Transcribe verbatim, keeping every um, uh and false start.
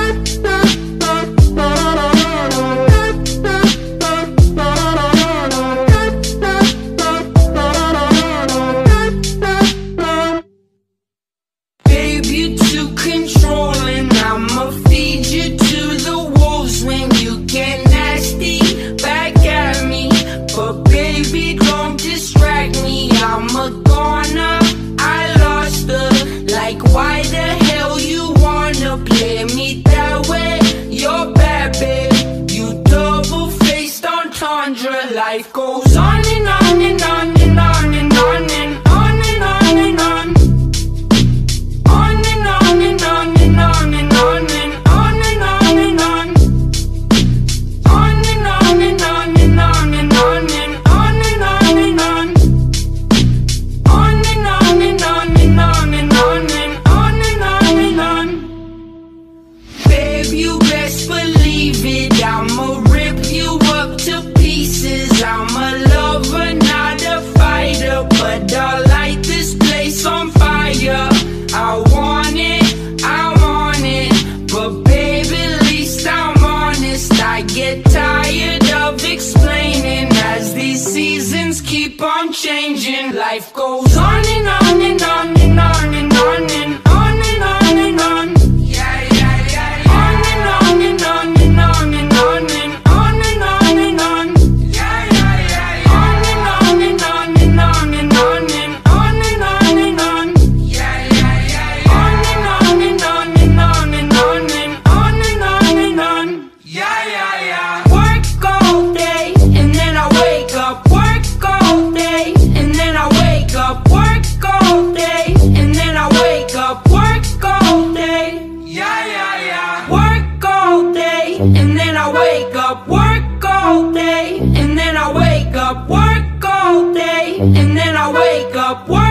Life goes on and on and on and on and on and on and on and on. On and on and on and on and on and on and on and on. On and on and on and on and on and on and on and on. On and on and on and on and on and on and on and on. Babe, you best believe it, I'ma rip you up to pieces. I'm a lover, not a fighter, but I'll light this place on fire. I want it, I want it, but baby, at least I'm honest. I get tired of explaining as these seasons keep on changing. Life goes on and on and on and on and on and on and on and on. Yeah, yeah, yeah, yeah. On and on and on and on and on and on and on and on. And then I wake up, work all day, and then I wake up, work all day, and then I wake up, work